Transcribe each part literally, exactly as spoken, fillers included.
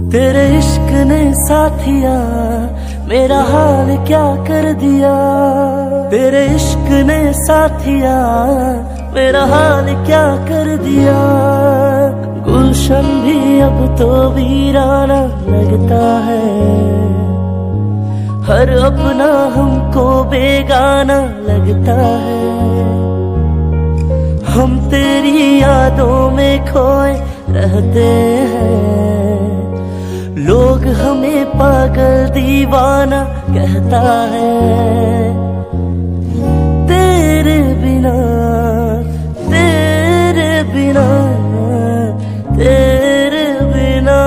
तेरे इश्क ने साथिया मेरा हाल क्या कर दिया। तेरे इश्क ने साथिया मेरा हाल क्या कर दिया। गुलशन भी अब तो वीराना लगता है, हर अपना हमको बेगाना लगता है। हम तेरी यादों में खोए रहते हैं, लोग हमें पागल दीवाना कहता है। तेरे बिना तेरे बिना तेरे बिना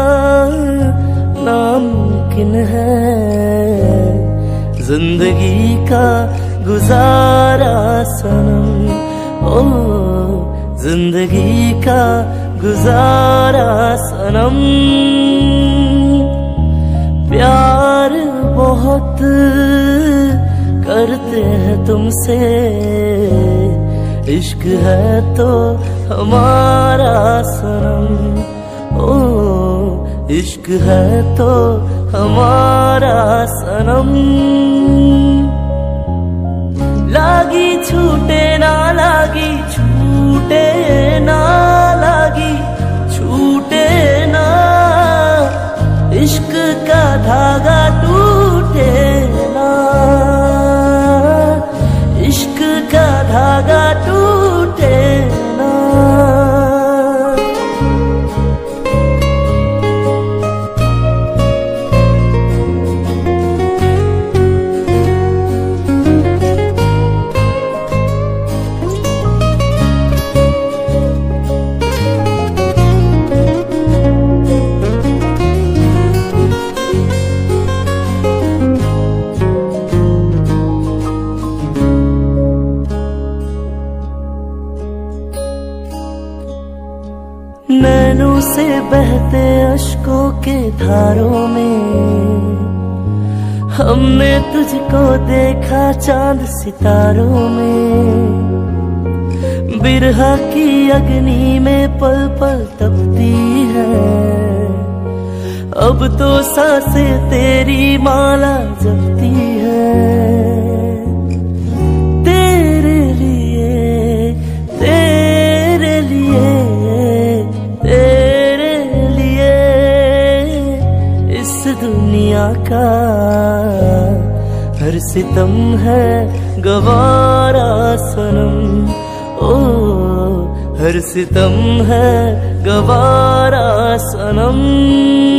नामुमकिन है जिंदगी का गुजारा सनम। ओ जिंदगी का गुजारा सनम। प्यार बहुत करते हैं तुमसे, इश्क है तो हमारा सनम। ओ इश्क है तो हमारा सनम। लागी छूटे ना लागी छूटे ना लागी छूटे ना, इश्क का धागा टूटे ना, इश्क का धागा टूटे ना। नैनों से बहते अश्कों के धारों में हमने तुझको देखा चांद सितारों में। बिरहा की अग्नि में पल पल तपती है, अब तो सांसें तेरी माला जपती है। तेरे लिए तेरे लिए तेरे लिए इस दुनिया का हर सितम है गवारा सनम। ओ हर सितम है गवारा सनम।